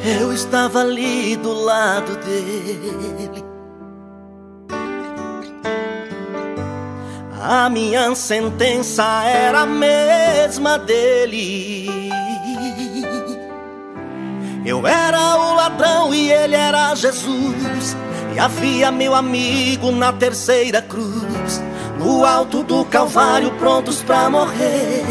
Eu estava ali do lado dele. A minha sentença era a mesma dele. Eu era o ladrão e ele era Jesus. E havia meu amigo na terceira cruz, no alto do Calvário, prontos pra morrer.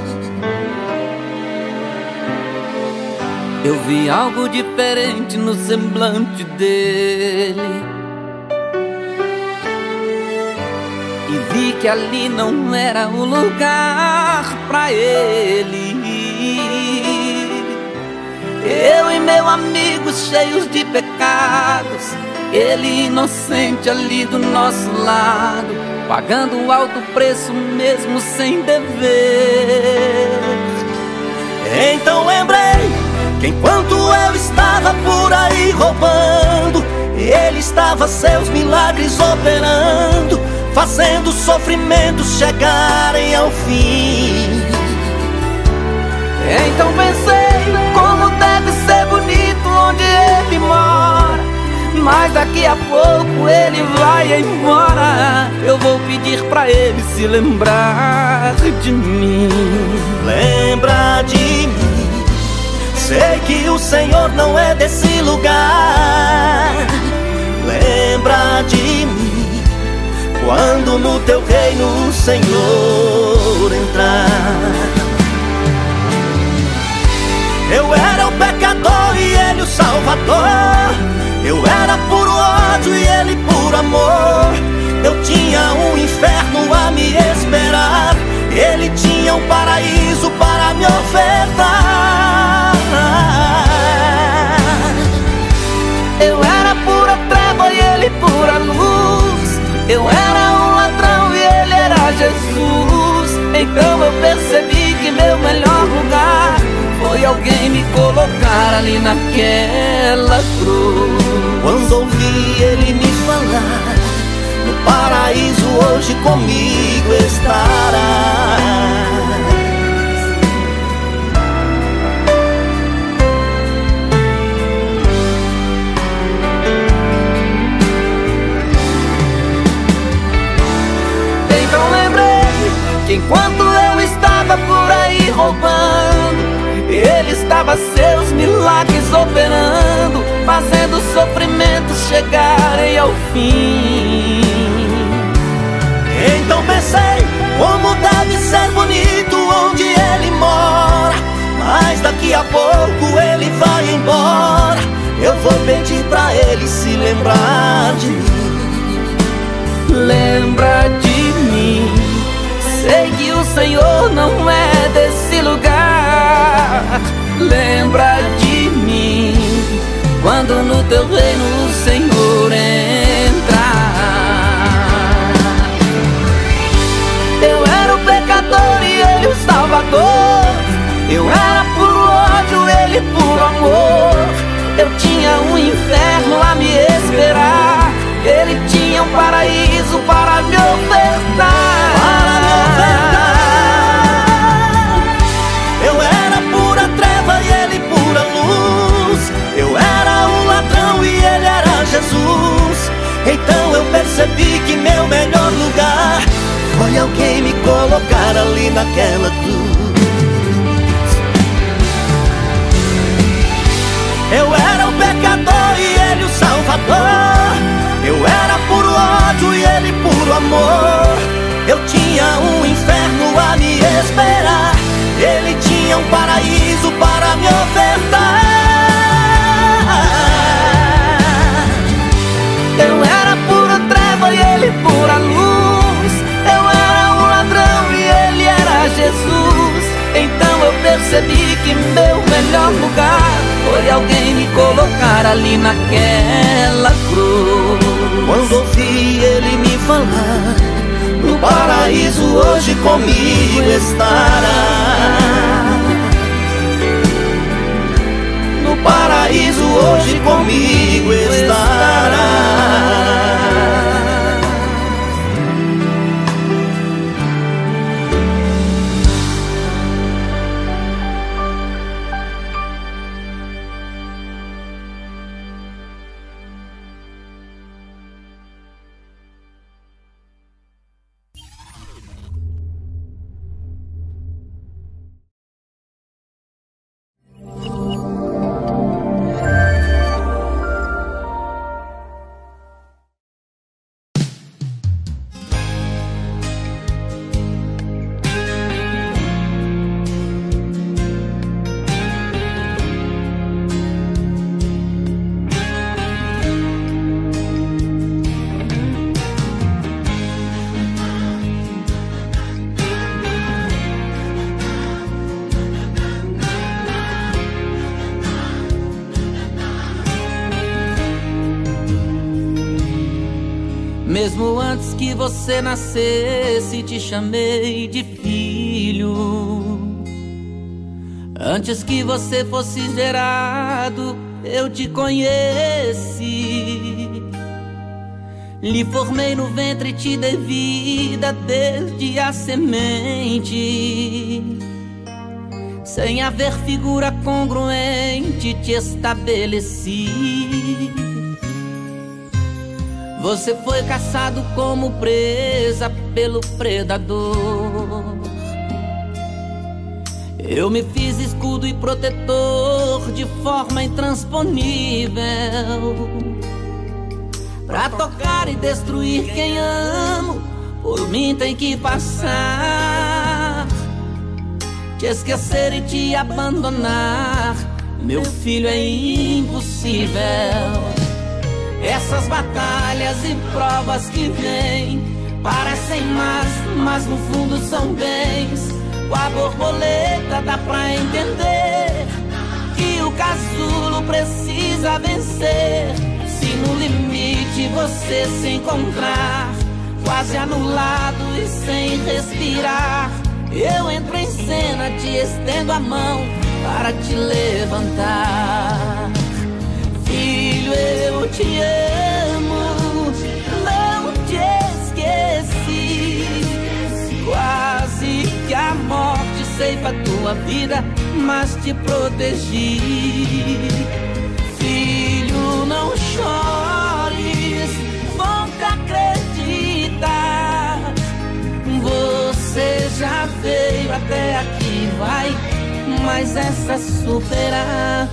Eu vi algo diferente no semblante dele e vi que ali não era o lugar pra ele. Eu e meu amigo cheios de pecados, ele inocente ali do nosso lado, pagando alto preço mesmo sem dever. Então lembrei que enquanto eu estava por aí roubando, ele estava seus milagres operando, fazendo sofrimentos chegarem ao fim. Então pensei, como deve ser bonito onde ele mora, mas daqui a pouco ele vai embora. Eu vou pedir pra ele se lembrar de mim. Lembra de mim, sei que o Senhor não é desse lugar. Lembra de mim, quando no teu reino o Senhor entrar. Eu era o pecador e ele o salvador. Eu era puro ódio e ele puro amor. Eu tinha um inferno a me esperar, ele tinha um paraíso para me ofertar. Eu era pura treva e ele pura luz. Eu era um ladrão e ele era Jesus. Então eu percebi que meu melhor lugar foi alguém me colocar ali naquela cruz. Quando ouvi ele me falar, no paraíso hoje comigo estarás. Então lembrei que enquanto eu estava por aí roubando, ele estava seus milagres operando, fazendo sofrimentos chegarem ao fim. Então pensei, como deve ser bonito onde ele mora, mas daqui a pouco ele vai embora. Eu vou pedir pra ele se lembrar de mim. Lembra de mim, sei que o Senhor não é desse lugar. Lembra de mim, quando no teu reino o Senhor entrar. Eu era o pecador e ele o salvador. Eu era puro ódio, ele puro amor. Eu tinha um inferno a me esperar, ele tinha um paraíso para me ofertar. Eu era pura treva e ele pura luz. Eu era um ladrão e ele era Jesus. Então eu percebi que meu melhor lugar foi alguém me colocar ali naquela cruz. Eu era o pecador e ele o salvador. Eu era puro ódio e ele puro amor. Eu tinha um inferno a me esperar, ele tinha um paraíso para me ofertar. Eu era pura treva e ele pura luz. Eu era um ladrão e ele era Jesus. Então eu percebi que meu melhor lugar foi alguém me colocar ali naquela cruz. Quando ouvi ele me falar, no paraíso hoje comigo estará. No paraíso hoje comigo estará. Mesmo antes que você nascesse, te chamei de filho. Antes que você fosse gerado, eu te conheci. Lhe formei no ventre e te dei vida desde a semente. Sem haver figura congruente, te estabeleci. Você foi caçado como presa pelo predador. Eu me fiz escudo e protetor de forma intransponível, pra tocar e destruir quem amo, por mim tem que passar. Te esquecer e te abandonar, meu filho, é impossível. Essas batalhas e provas que vêm parecem más, mas no fundo são bens. Com a borboleta dá pra entender que o casulo precisa vencer. Se no limite você se encontrar quase anulado e sem respirar, eu entro em cena, te estendo a mão para te levantar. Filho, eu te amo, não te esqueci. Quase que a morte ceifa tua vida, mas te protegi. Filho, não chores, volte a acreditar. Você já veio até aqui, vai, mas essa superar.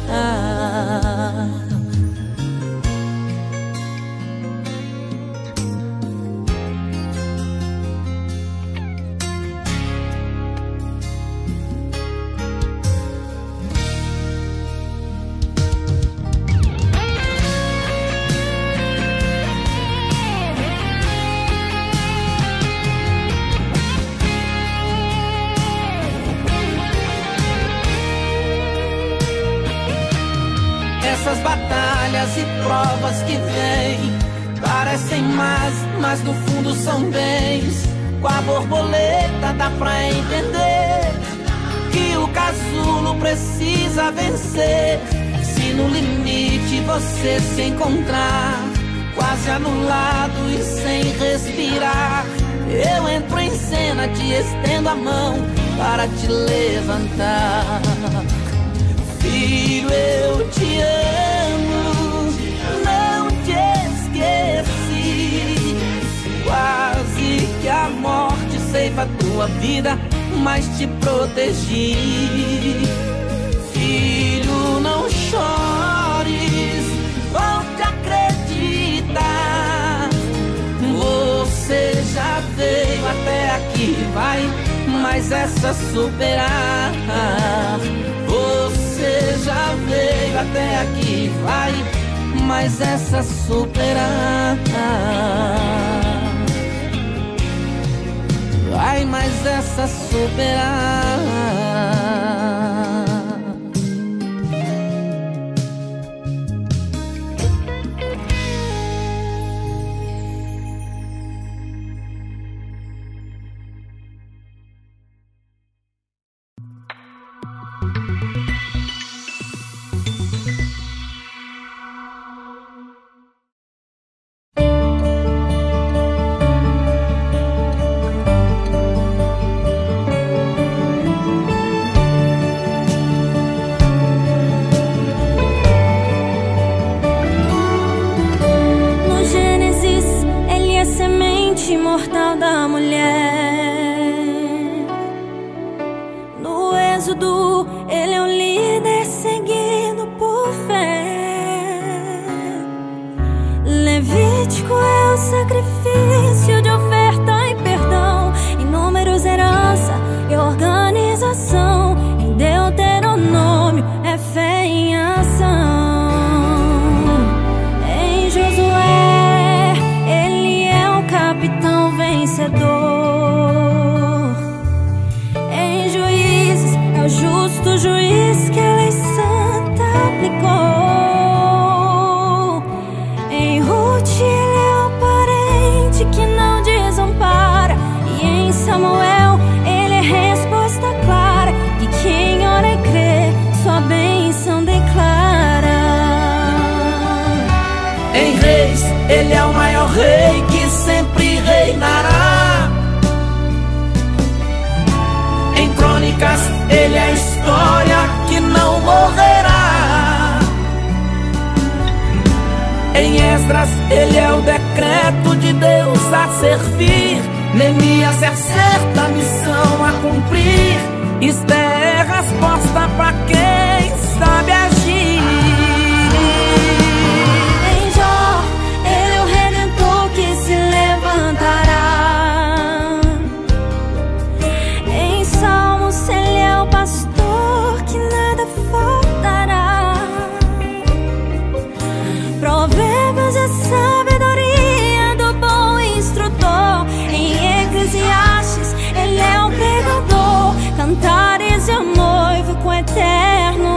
Essas batalhas e provas que vêm parecem más, mas no fundo são bens. Com a borboleta dá pra entender que o casulo precisa vencer. Se no limite você se encontrar quase anulado e sem respirar, eu entro em cena, te estendo a mão para te levantar. Filho, eu te amo, não te esqueci. Quase que a morte ceifa tua vida, mas te protegi. Filho, não chores, volte a acreditar. Você já veio até aqui, vai, mas essa superar. Você já veio até aqui, vai, mas essa superar. Vai, mas essa superar. Ele é o maior rei que sempre reinará. Em Crônicas, Ele é a história que não morrerá. Em Esdras, Ele é o decreto de Deus a servir. Neemias é a certa missão a cumprir. Isto é resposta pra quem sabe agir. Em Jó, Ele é o Redentor que se levantará. Em Salmos, Ele é o pastor que nada faltará. Provérbios é sabedoria do bom instrutor. Em Eclesiastes, Ele é o pregador. Cantares é o noivo com eterno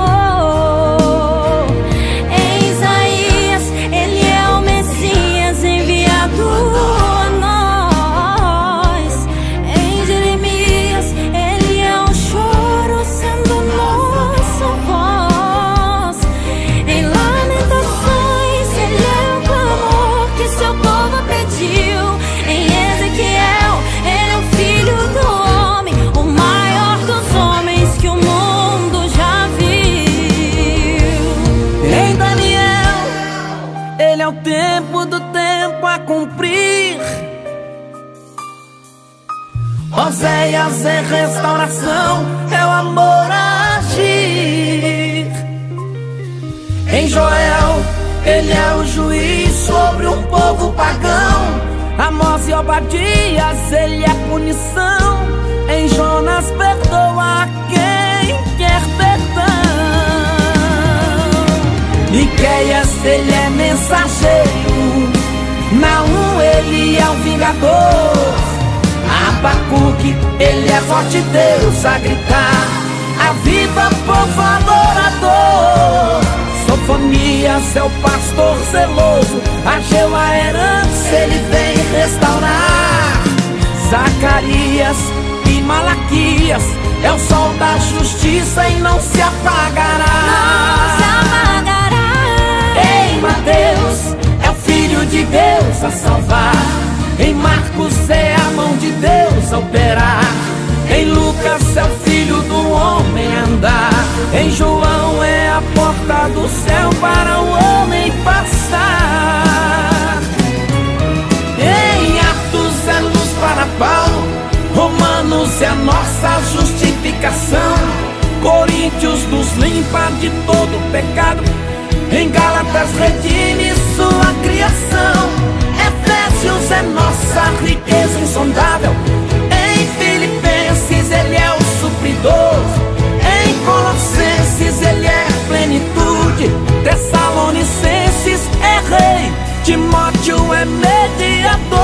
amor. Em Isaías, Ele é o Messias enviado a nós. Em Jeremias, Ele é o choro sendo nossa voz. Em Lamentações, Ele é o clamor que seu povo pediu. Em Ezequiel, Ele é o Filho do Homem, o maior dos homens que o mundo já viu. Em Daniel, Ele é o tempo do tempo a cumprir. Oséias é restauração, é o amor a agir. Em Joel, Ele é o juiz sobre um povo pagão. Amós e Obadias, Ele é punição. Em Jonas, perdoa quem quer perdão. Miqueias, Ele é mensageiro. Naum, Ele é o vingador. Abacuque, Ele é voz de Deus a gritar. Aviva, povo adorador. Sofonias é o pastor zeloso. Ageu a herança, Ele vem restaurar. Zacarias e Malaquias é o sol da justiça e não se apagará. Não se apagará. Em Mateus é o Filho de Deus a salvar. Em Marcos é a mão de Deus a operar. Em Lucas é o Filho do homem a andar. Em João é a porta do céu para o homem passar. Em Atos é luz para Paulo. Romanos é a nossa justificação. Coríntios nos limpa de todo pecado. Em Gálatas redime sua criação. Efésios é nossa riqueza insondável. Em Filipenses Ele é o supridor. Em Colossenses Ele é plenitude. Tessalonicenses é rei. Timóteo é mediador.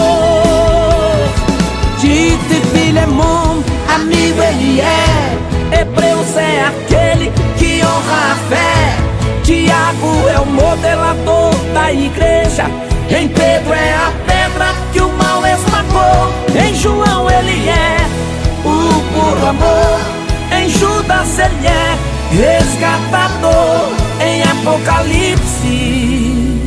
Tito e Filemon, amigo Ele é. Hebreus é aquele que honra a fé. Tiago é o modelador da igreja. Em Pedro é a pedra que o mal esmagou. Em João Ele é o puro amor. Em Judas Ele é resgatador. Em Apocalipse,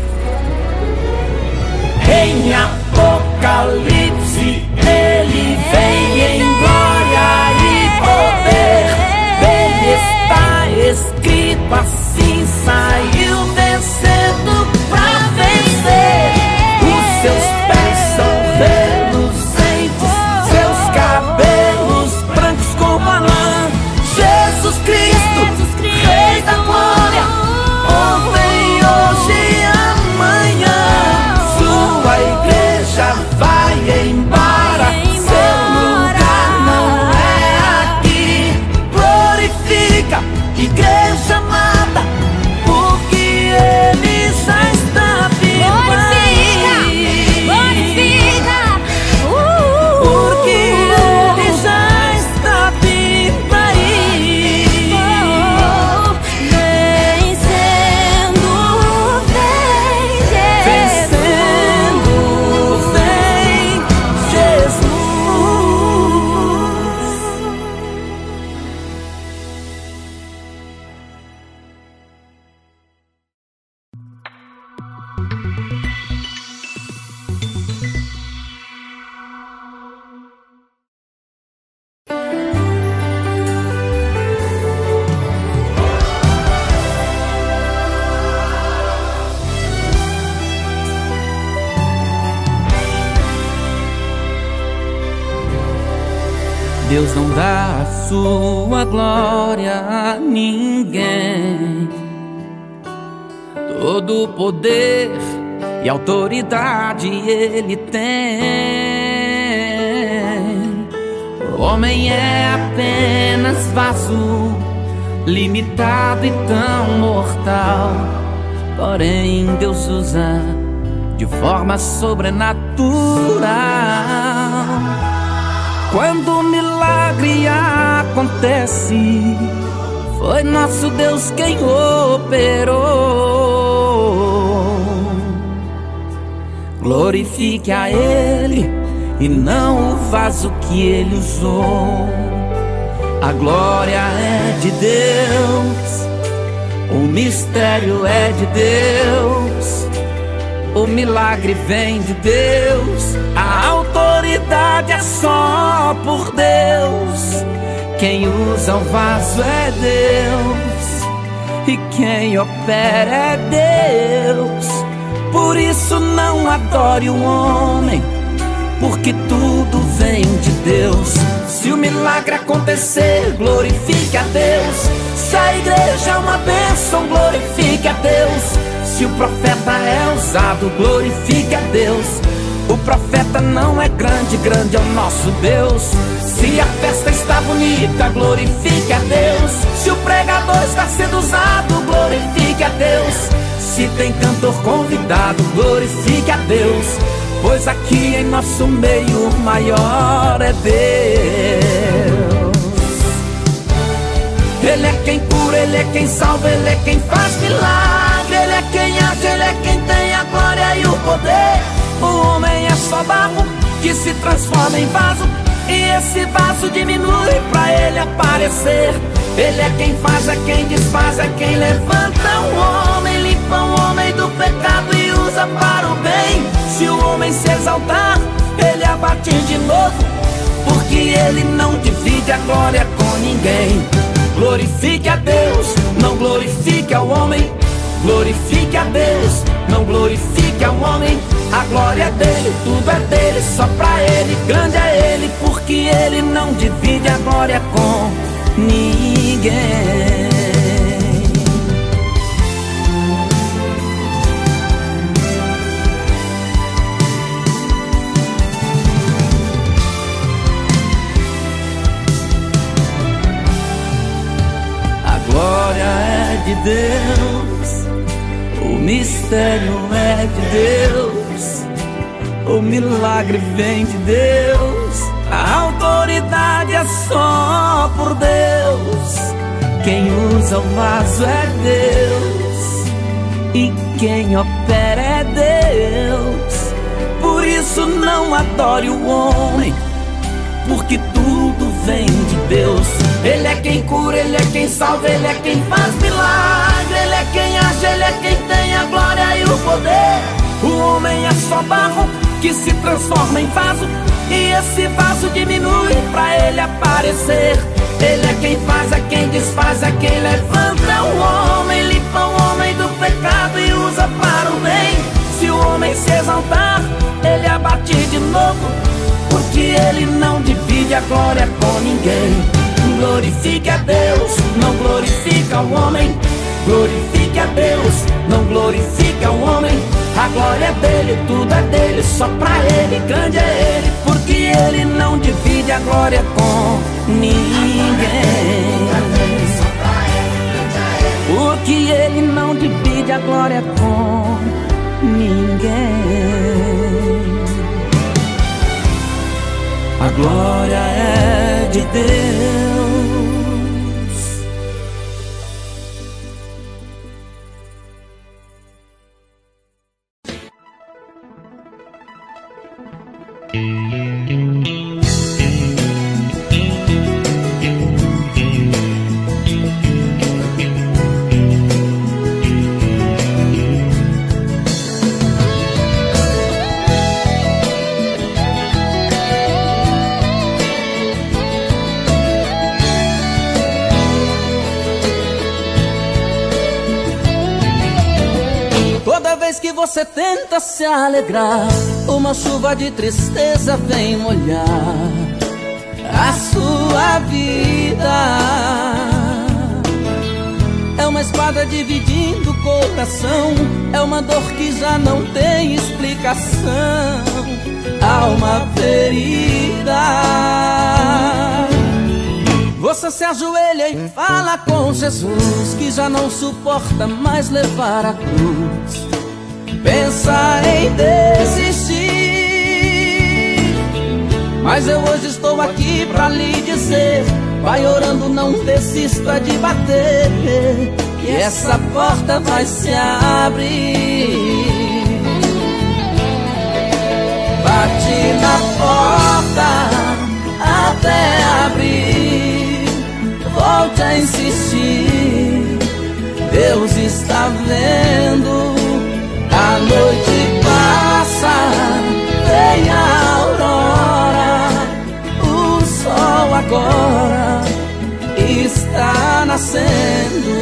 em Apocalipse Ele vem em glória e poder. Dele está escrito assim: saiu vencendo pra vencer. Os seus pés são reluzentes, seus cabelos brancos como a lã. Jesus Cristo, Rei da glória, ontem, hoje e amanhã. Sua igreja vai embora, seu lugar não é aqui. Glorifica, igreja amada, porque Ele já está vivo aí. Glorifica, Porque Ele já está vivo aí. vencendo, Vencendo, vem Jesus. Deus não dá a sua glória a ninguém. Todo poder e autoridade Ele tem. O homem é apenas vaso, limitado e tão mortal. Porém Deus usa de forma sobrenatural. Quando o milagre acontece, foi nosso Deus quem operou. Glorifique a Ele e não o vaso que Ele usou. A glória é de Deus, o mistério é de Deus, o milagre vem de Deus, a autoridade é só por Deus. Quem usa o vaso é Deus e quem opera é Deus. Por isso não adore o homem, porque tudo vem de Deus. Se o milagre acontecer, glorifique a Deus. Se a igreja é uma bênção, glorifique a Deus. Se o profeta é usado, glorifique a Deus. O profeta não é grande, grande é o nosso Deus. Se a festa está bonita, glorifique a Deus. Se o pregador está sendo usado, glorifique a Deus. Se tem cantor convidado, glorifique a Deus. Pois aqui em nosso meio o maior é Deus. Ele é quem cura, Ele é quem salva, Ele é quem faz milagre. Ele é quem age, Ele é quem tem a glória e o poder. O homem é só barro que se transforma em vaso, e esse vaso diminui pra Ele aparecer. Ele é quem faz, é quem desfaz, é quem levanta o homem, limpa o homem do pecado e usa para o bem. Se o homem se exaltar, Ele abate de novo, porque Ele não divide a glória com ninguém. Glorifique a Deus, não glorifique ao homem. Glorifique a Deus, não glorifique ao homem. A glória é dele, tudo é dele, só pra Ele. Grande é Ele, porque Ele não divide a glória com ninguém. A glória é de Deus, o mistério é de Deus, o milagre vem de Deus, a autoridade é só por Deus. Quem usa o vaso é Deus e quem opera é Deus. Por isso não adore o homem, porque tudo vem de Deus. Ele é quem cura, Ele é quem salva, Ele é quem faz milagre. Ele é quem age, Ele é quem tem a glória e o poder. O homem é só barro que se transforma em vaso, e esse vaso diminui pra Ele aparecer. Ele é quem faz, é quem desfaz, é quem levanta o homem, limpa o homem do pecado e usa para o bem. Se o homem se exaltar, Ele abate de novo, porque Ele não divide a glória com ninguém. Glorifique a Deus, não glorifica o homem. Glorifique a Deus, não glorifica o homem. A glória é dele, tudo é dele, só pra Ele. Grande é Ele, porque Ele não divide a glória com ninguém. Porque Ele não divide a glória com ninguém. A glória é de Deus. Que você tenta se alegrar, uma chuva de tristeza vem molhar a sua vida. É uma espada dividindo o coração, é uma dor que já não tem explicação, alma ferida. Você se ajoelha e fala com Jesus que já não suporta mais levar a cruz. Pensa em desistir, mas eu hoje estou aqui pra lhe dizer: vai orando, não desista de bater, que essa porta vai se abrir. Bate na porta até abrir, volte a insistir, Deus está vendo. A noite passa, vem a aurora, o sol agora está nascendo.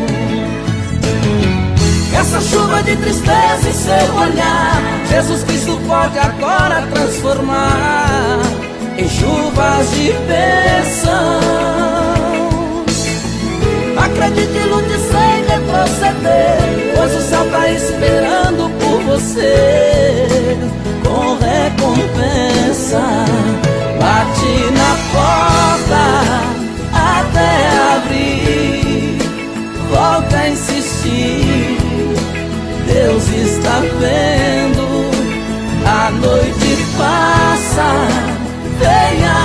Essa chuva de tristeza em seu olhar, Jesus Cristo pode agora transformar em chuvas de bênção. Acredite e lute sem retroceder, pois o céu está esperando por você com recompensa. Bate na porta até abrir, volta a insistir, Deus está vendo. A noite passa, vem a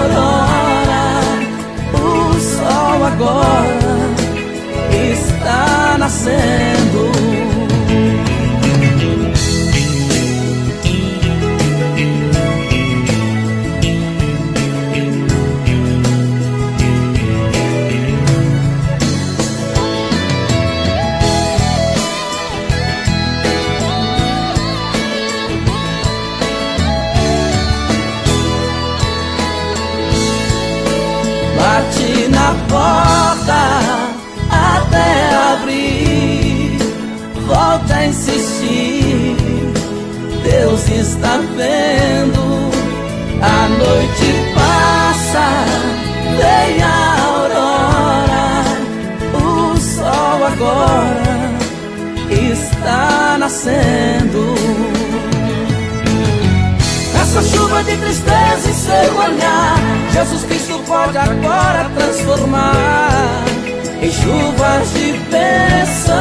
aurora, o sol agora está nascendo. Bate na porta até abrir, volta a insistir, Deus está vendo. A noite passa, vem a aurora, o sol agora está nascendo. Essa chuva de tristeza em seu olhar, Jesus Cristo pode agora transformar em chuvas de bênçãos.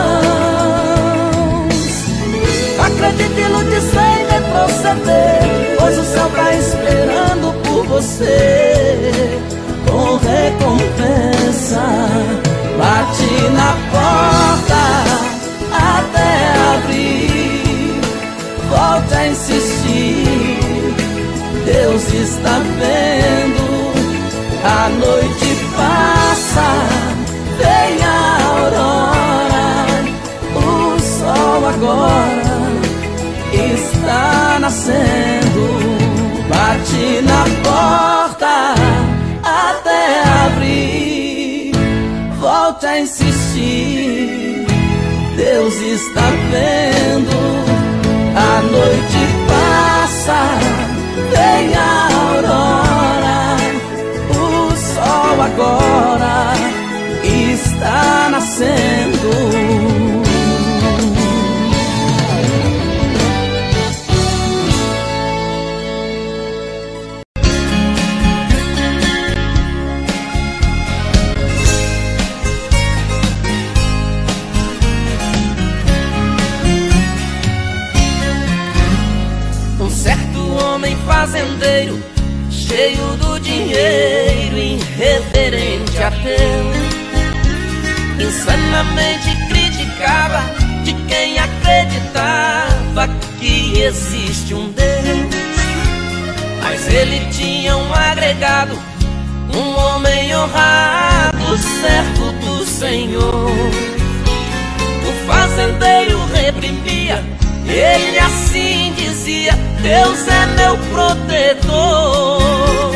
Acredite e lute sem retroceder, pois o céu está esperando por você com recompensa. Bate na porta até abrir, volta a insistir, Deus está vendo. A noite passa, vem a aurora, o sol agora está nascendo. Bate na porta até abrir, volta a insistir, Deus está vendo. A noite passa, vem a aurora, o sol agora está nascendo. Um certo homem fazendeiro, cheio do dinheiro, irreverente ateu, insanamente criticava de quem acreditava que existe um Deus. Mas ele tinha um agregado, um homem honrado, servo do Senhor. O fazendeiro reprimia, ele assim dizia: Deus é meu protetor.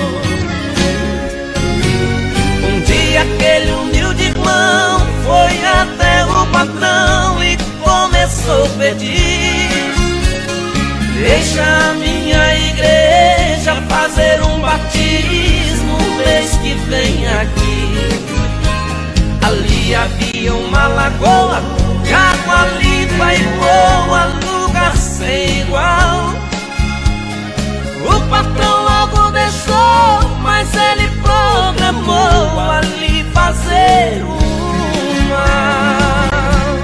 Um dia aquele humilde irmão foi até o patrão e começou a pedir: deixa a minha igreja fazer um batismo aqui. Ali havia uma lagoa de água limpa e boa, lugar sem igual. O patrão logo deixou, mas ele programou ali fazer um mal.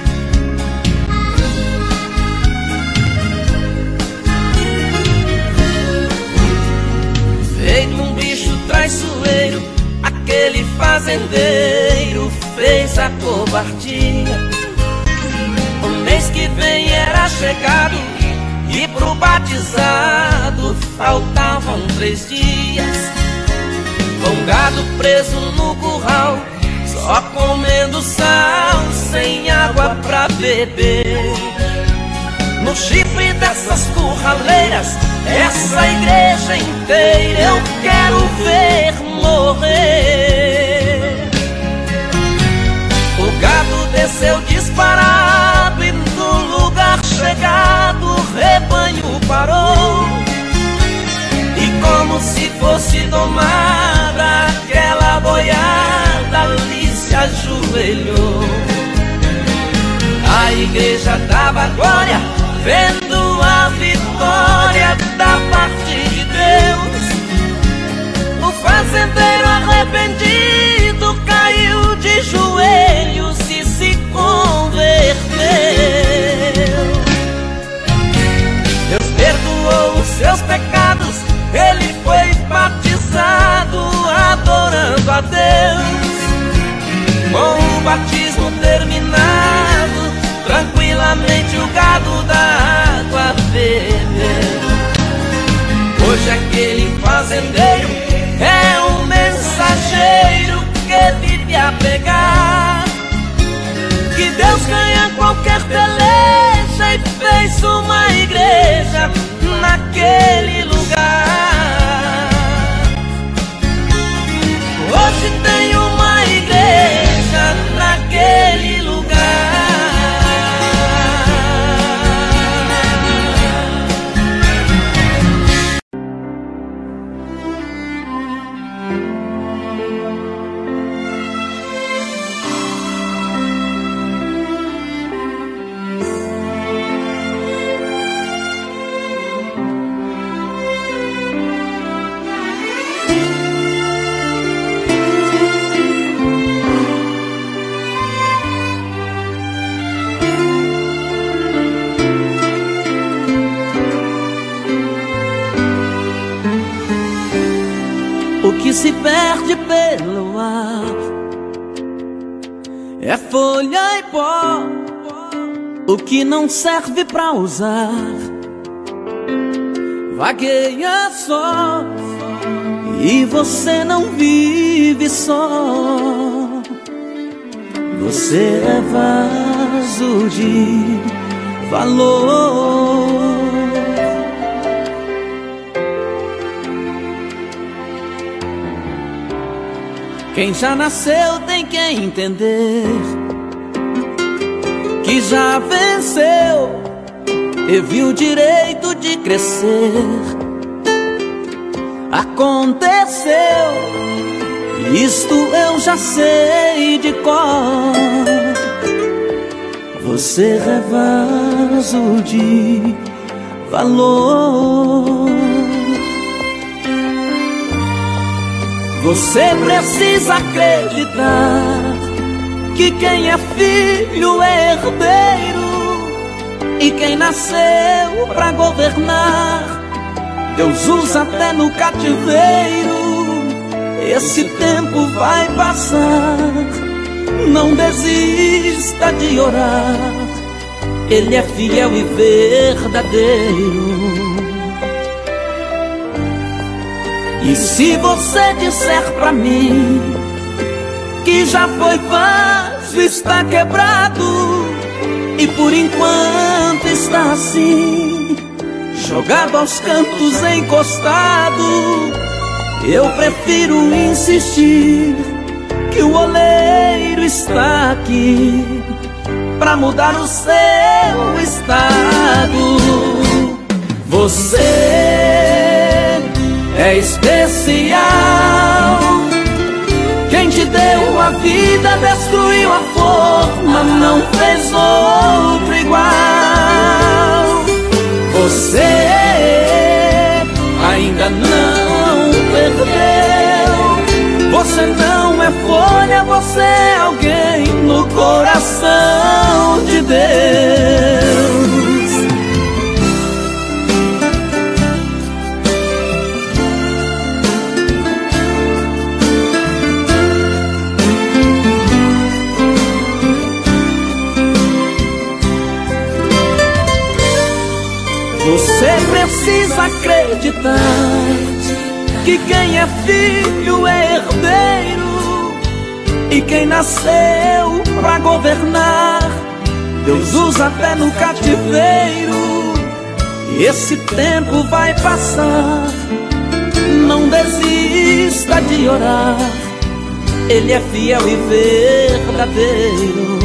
Feito um bicho traiçoeiro, aquele fazendeiro fez a covardia. O mês que vem era chegado e pro batizado faltavam 3 dias. Com gado preso no curral, só comendo sal, sem água pra beber. No chifre dessas curraleiras, essa igreja inteira eu quero ver morrer. O gado desceu disparado e no lugar chegado o rebanho parou. E como se fosse domada, aquela boiada ali se ajoelhou. A igreja dava glória, vendo a vitória da parte de Deus. O fazendeiro arrependido caiu de joelhos e se converteu. Deus perdoou os seus pecados, ele foi batizado adorando a Deus. Com o batismo terminado, tranquilamente o gado da água bebeu. Hoje aquele fazendeiro é um mensageiro que vive a pregar que Deus ganha qualquer peleja e fez uma igreja naquele lugar. Hoje tem uma igreja naquele lugar. O que se perde pelo ar é folha e pó, o que não serve pra usar vagueia só, e você não vive só. Você é vaso de valor. Quem já nasceu tem que entender que já venceu, teve o direito de crescer. Aconteceu, isto eu já sei de cor. Você é vaso de valor. Você precisa acreditar que quem é filho é herdeiro, e quem nasceu pra governar Deus usa até no cativeiro. Esse tempo vai passar, não desista de orar, Ele é fiel e verdadeiro. E se você disser pra mim que já foi vaso, está quebrado, e por enquanto está assim, jogado aos cantos, encostado, eu prefiro insistir que o oleiro está aqui pra mudar o seu estado. Você é especial, a vida, destruiu a forma, não fez outro igual. Você ainda não perdeu. Você não é folha, você é alguém no coração de Deus. Você precisa acreditar que quem é filho é herdeiro, e quem nasceu pra governar, Deus usa até no cativeiro. E esse tempo vai passar, não desista de orar, Ele é fiel e verdadeiro.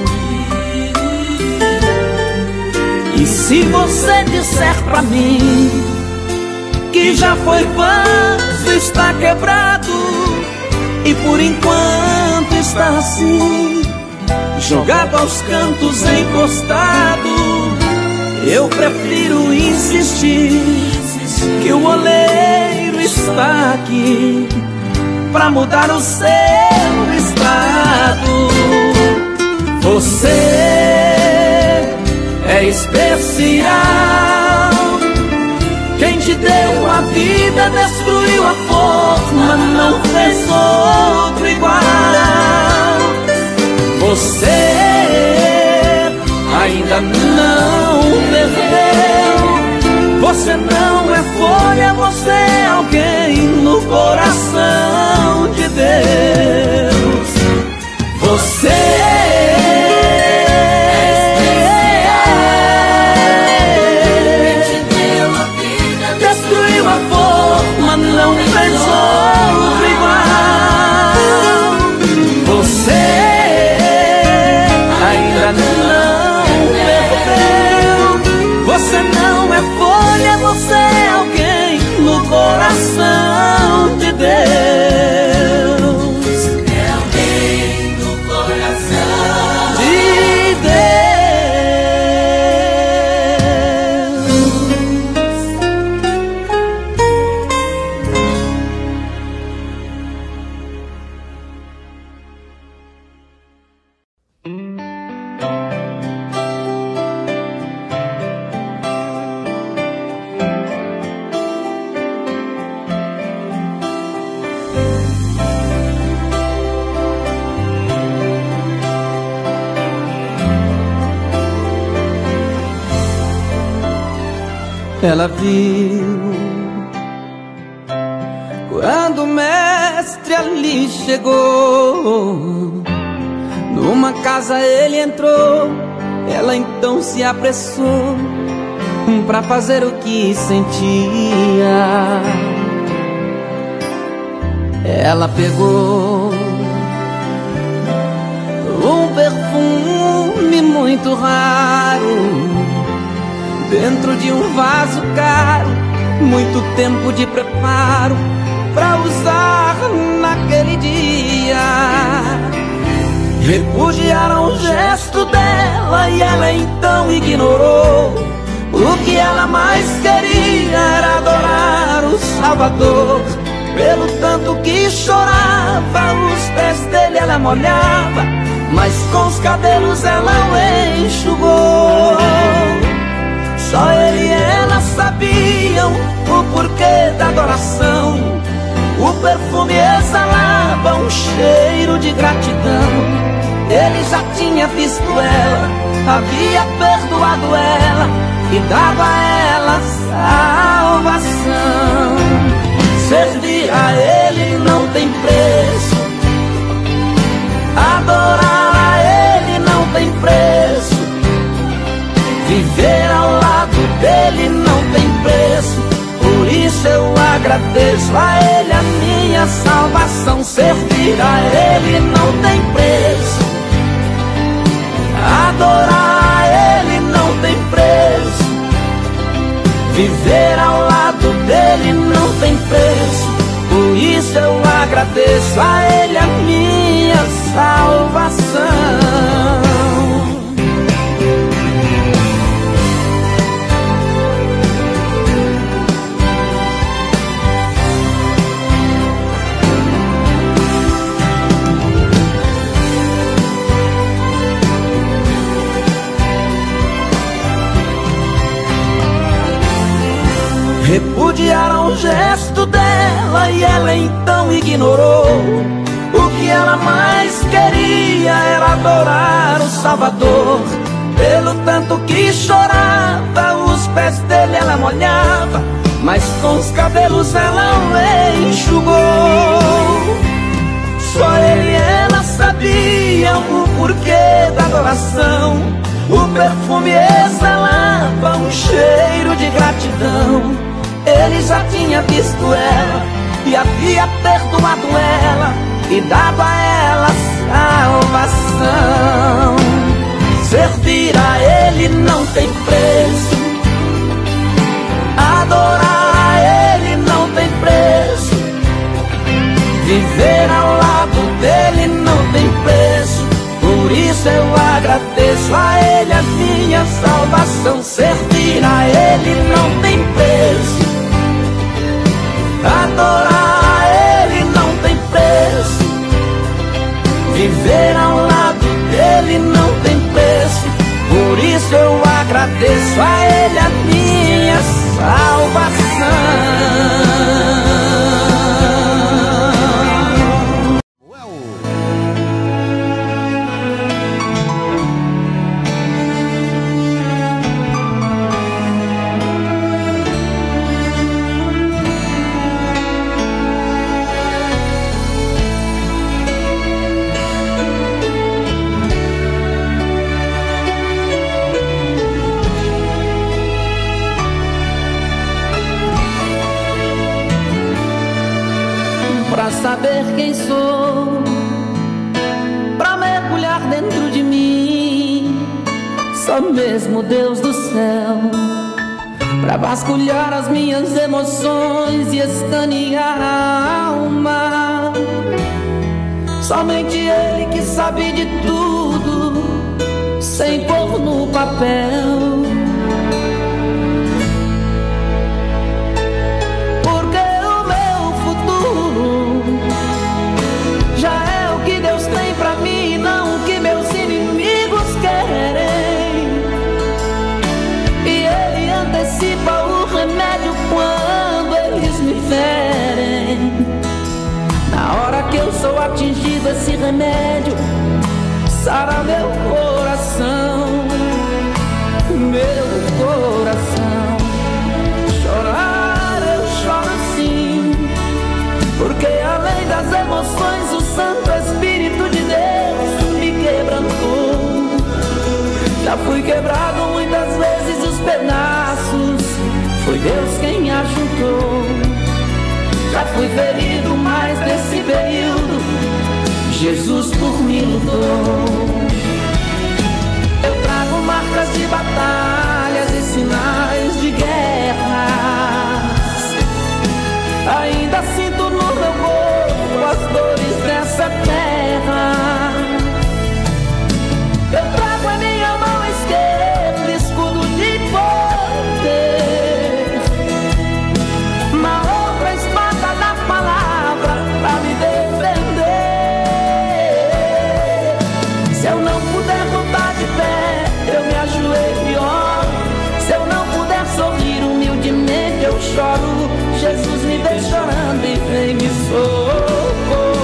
E se você disser pra mim que já foi vaso, está quebrado, e por enquanto está assim, jogado aos cantos, encostado, eu prefiro insistir que o oleiro está aqui pra mudar o seu estado. Você é especial. Quem te deu a vida, destruiu a forma, não fez outro igual. Você ainda não perdeu. Você não é folha, você é alguém no coração de Deus. Você não fez outro igual. Você ainda não perdeu. Você não é folha, você é alguém no coração de Deus. É alguém no coração de Deus. Ela viu quando o mestre ali chegou. Numa casa ele entrou, ela então se apressou pra fazer o que sentia. Ela pegou um perfume muito raro dentro de um vaso caro, muito tempo de preparo pra usar naquele dia. Repudiaram o gesto dela e ela então ignorou. O que ela mais queria era adorar o Salvador. Pelo tanto que chorava, os pés dele ela molhava, mas com os cabelos ela o enxugou. Só ele e ela sabiam o porquê da adoração. O perfume exalava um cheiro de gratidão. Ele já tinha visto ela, havia perdoado ela e dado a ela salvação. Servir a ele não tem preço, adorar a ele não tem preço, viver ao lado dele não tem preço. Por isso eu agradeço a ele a minha salvação. Servir a ele não tem preço, adorar a ele não tem preço, viver ao lado dele não tem preço. Por isso eu agradeço a ele a minha salvação. Repudiaram o gesto dela e ela então ignorou. O que ela mais queria era adorar o Salvador. Pelo tanto que chorava, os pés dele ela molhava, mas com os cabelos ela o enxugou. Só ele e ela sabiam o porquê da adoração. O perfume exalava um cheiro de gratidão. Ele já tinha visto ela e havia perdoado ela e dado a ela salvação. Servir a ele não tem preço, adorar a ele não tem preço, viver ao lado dele não tem preço. Por isso eu agradeço a ele a minha salvação. Servir a ele não tem preço, adorar a ele não tem preço, viver ao lado dele não tem preço. Por isso eu agradeço a ele a minha salvação. Pra saber quem sou, pra mergulhar dentro de mim, só mesmo Deus do céu, pra vasculhar as minhas emoções e escanear a alma. Somente Ele que sabe de tudo, sem pôr no papel. Na hora que eu sou atingido, esse remédio sara meu coração, meu coração. Chorar eu choro sim, porque além das emoções o Santo Espírito de Deus me quebrantou. Já fui quebrado muitas vezes, os pedaços foi Deus quem me ajudou. Já fui ferido, mas nesse período Jesus por mim lutou. Eu trago marcas de batalhas e sinais de guerras. Ainda sinto no meu corpo as dores dessa terra. Eu trago em minha mão esquerda escudo de poder, uma outra espada da palavra pra me defender. Se eu não puder lutar de pé, eu me ajoelho e oro. Se eu não puder sorrir humildemente, eu choro. Jesus me vê chorando e vem me socorrer.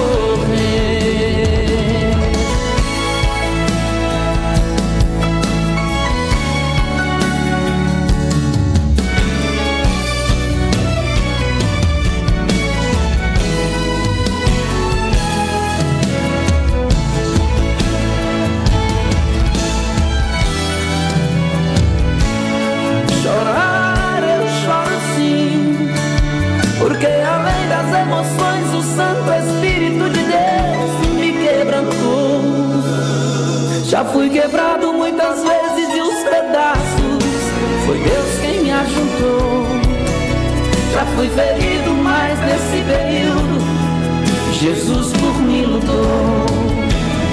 Porque além das emoções o Santo Espírito de Deus me quebrantou. Já fui quebrado muitas vezes e os pedaços foi Deus quem me ajudou. Já fui ferido, mas nesse período Jesus por mim lutou.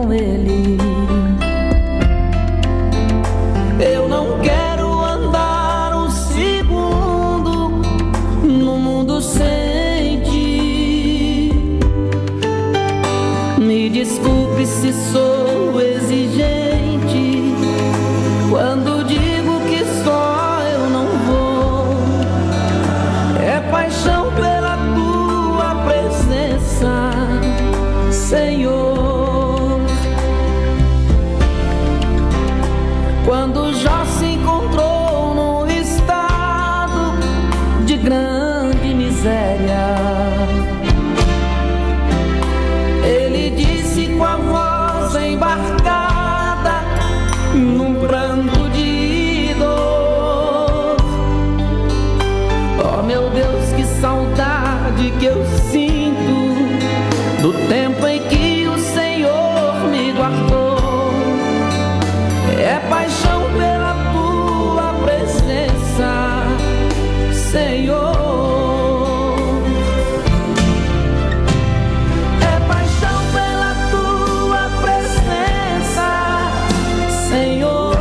com Ele. Eu não quero andar um segundo no mundo sem Ti. Me desculpe se sou exigente quando digo que só eu não vou. É paixão pela Tua presença, Senhor. Quando Jó se encontrou num estado de grande miséria, ele disse com a voz embarcada num pranto de dor: oh meu Deus, que saudade que eu sinto do tempo em que o Senhor me guardou. É paixão pela Tua presença, Senhor. É paixão pela Tua presença, Senhor.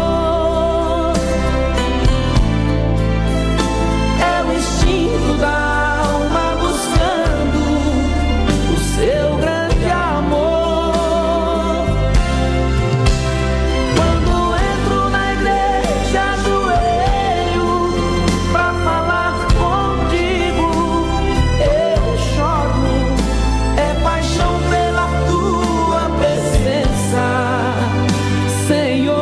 É o instinto da alma buscando o Seu grande amor. Quando entro na igreja, ajoelho pra falar contigo, eu choro. É paixão pela Tua presença, Senhor.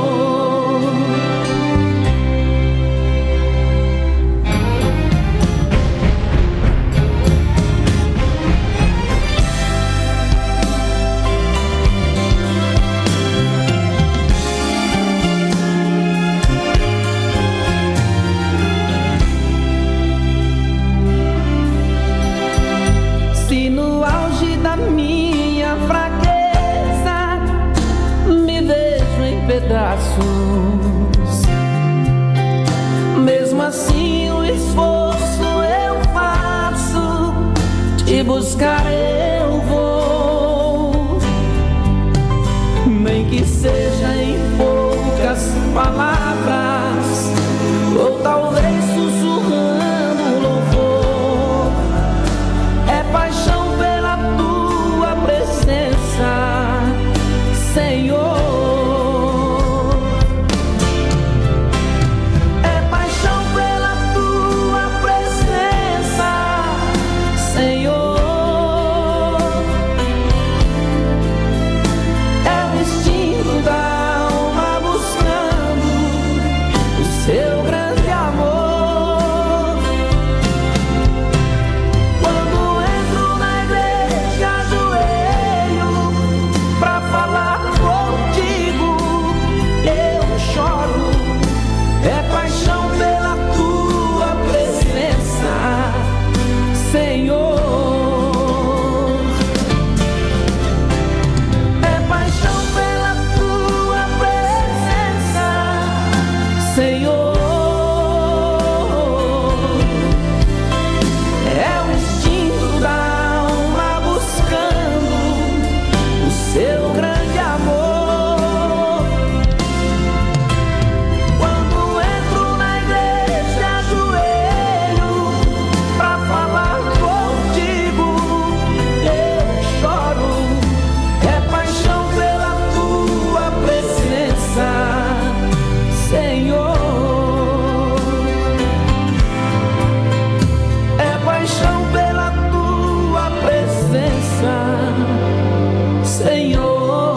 Se no auge da minha fraqueza me vejo em pedaços, mesmo assim o esforço eu faço, Te buscar eu vou, nem que seja em poucas palavras, ou talvez sussurrando um louvor. É paixão pela Tua presença, Senhor. É paixão pela Tua presença, Senhor. É o instinto da alma buscando o Seu grande amor. Quando entro na igreja, ajoelho pra falar contigo, eu choro. É paixão pela Tua presença, Senhor. É paixão pela Tua presença, Senhor. É o instinto da alma buscando o Seu grande amor. Quando entro na igreja, ajoelho pra falar contigo, eu choro. É paixão pela Tua presença, Senhor. É paixão pela Tua presença, Senhor.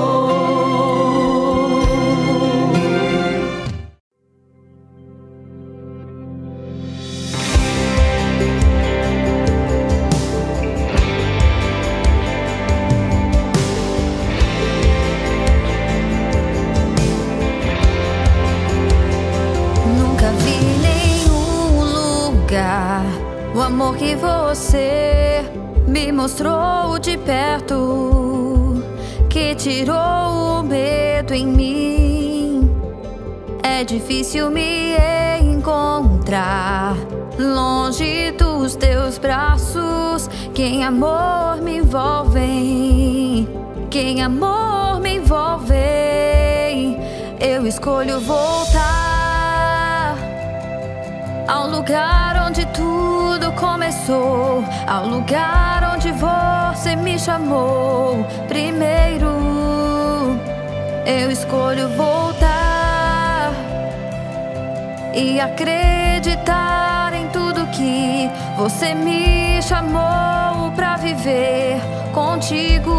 Nunca vi nenhum lugar o amor que Você me mostrou de perto, que tirou o medo em mim. É difícil me encontrar longe dos Teus braços, que em amor me envolvem. quem amor me envolve. Eu escolho voltar ao lugar onde tudo começou, ao lugar onde você me chamou primeiro. Eu escolho voltar e acreditar em tudo que você me chamou pra viver contigo.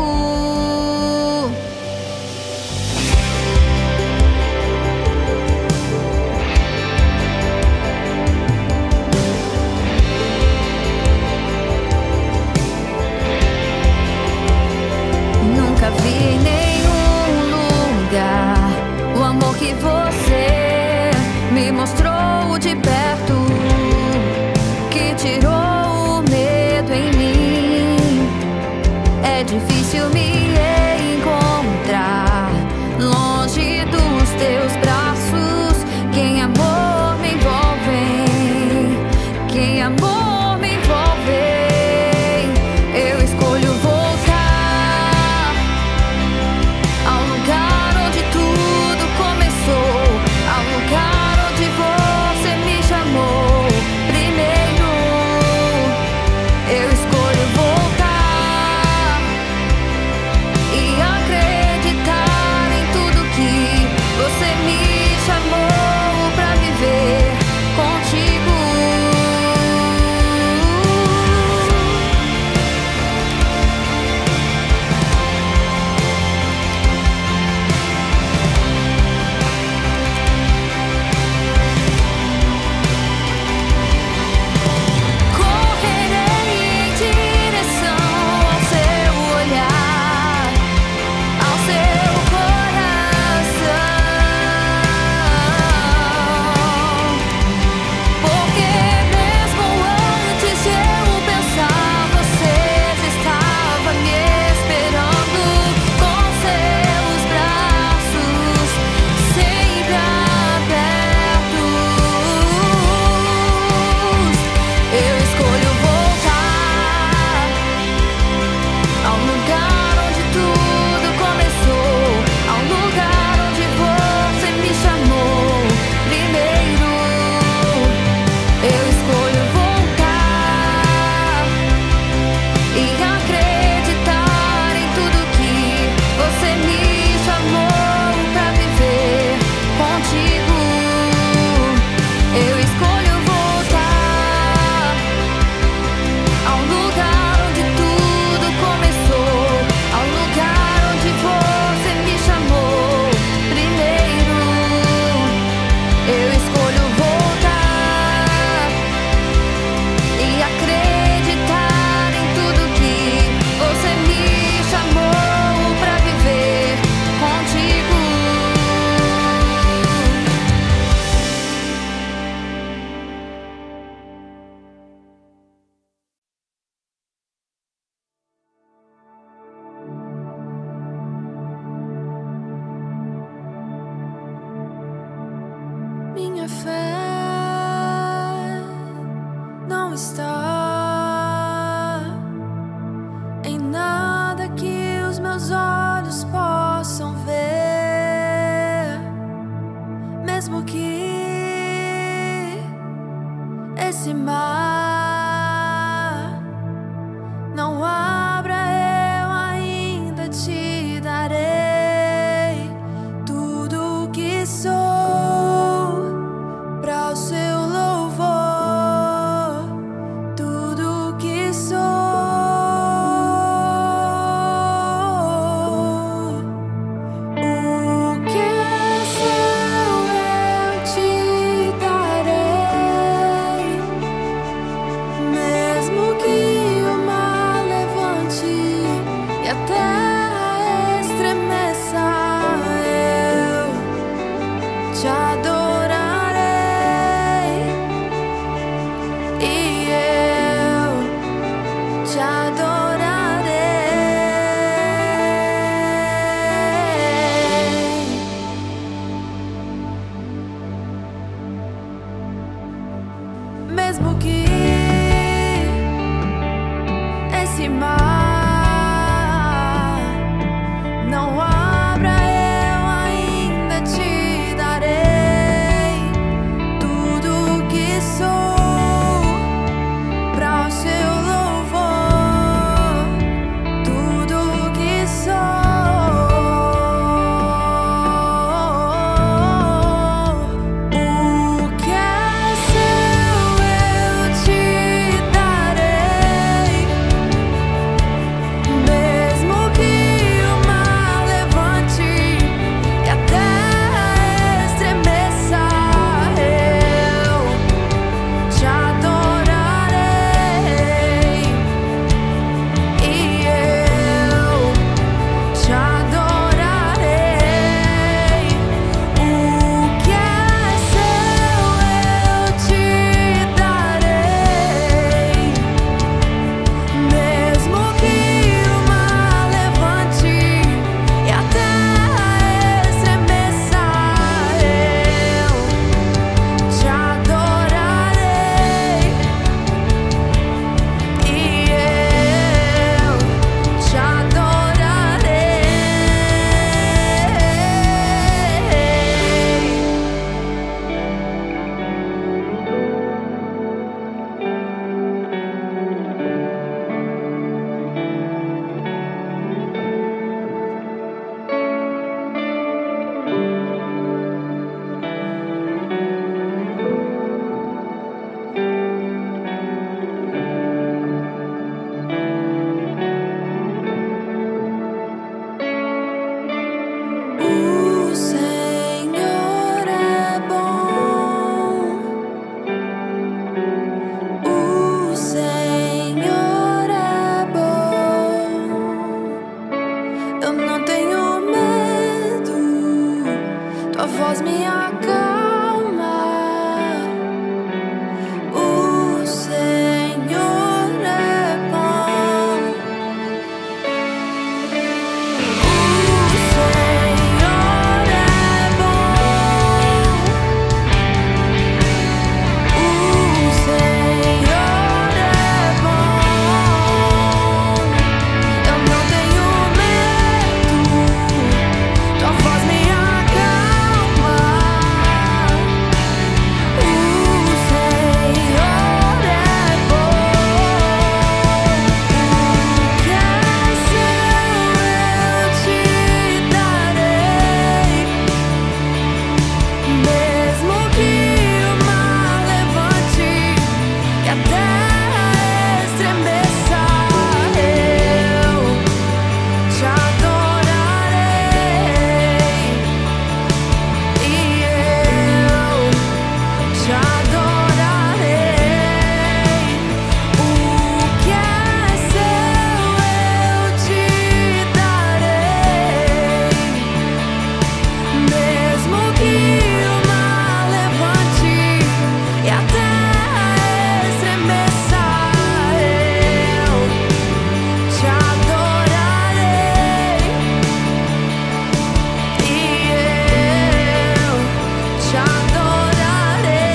Nunca vi em nenhum lugar o amor que você me mostrou de perto, que tirou o medo em mim. É difícil me encontrar longe dos teus braços. Quem amor me envolve, quem amor me envolve. Eu escolho voltar ao lugar onde tudo começou, ao lugar onde você me chamou primeiro. Eu escolho voltar e acreditar em tudo que você me chamou pra viver contigo. Correrei em direção ao seu olhar, ao seu coração, porque mesmo antes de eu pensar, você já estava me esperando com seus braços sempre abertos. Eu escolho voltar ao lugar onde tudo começou, ao lugar onde você me chamou primeiro. Eu escolho voltar e acreditar em tudo que você me chamou pra viver contigo. Eu escolho voltar ao lugar onde tudo começou, ao lugar onde você me chamou primeiro. Eu escolho voltar e acreditar em tudo que você me chamou pra viver contigo. Minha fé não está em nada que os meus olhos possam ver, mesmo que esse mar não abra, eu ainda te darei tudo o que sou pra tua voz me acalma. O Senhor é bom. O Senhor é bom. O Senhor é bom. Eu não tenho medo. Tua voz me acalma. O Senhor é bom. O que é seu eu te darei, mesmo que o mar levante e a terra estremeça. Eu te adorarei e eu te adorarei. O que é seu eu te darei, mesmo que o mar levante e a terra estremeça. Eu te adorarei e eu te adorarei.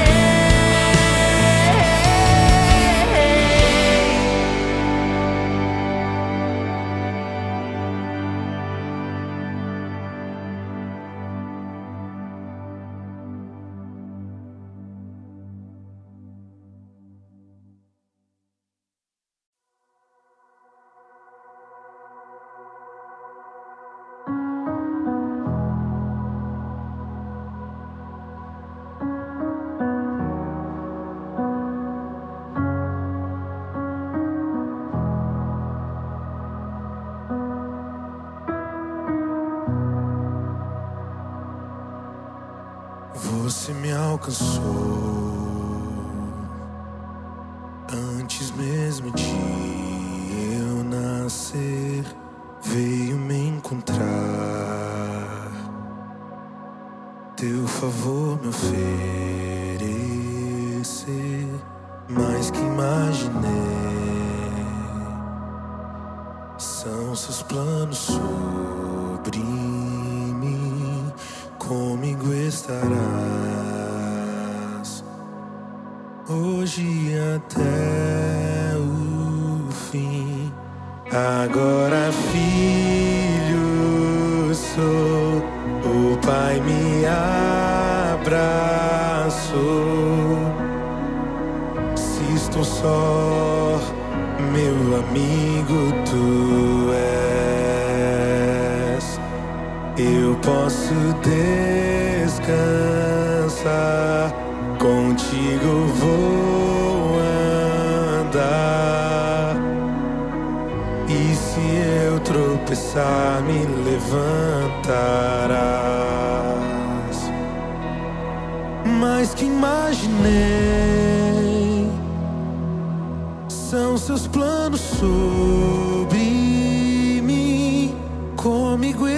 Você me alcançou antes mesmo de eu nascer. Veio me encontrar, teu favor me oferecer, mais que imaginei. São seus planos sobre mim, comigo estarás, hoje e até o fim. Agora filho sou, o Pai me abraçou. Se estou só, meu amigo tu és. Eu posso descansar, contigo vou andar. E se eu tropeçar, me levantarás. Mais que imaginei, são seus planos sobre mim, comigo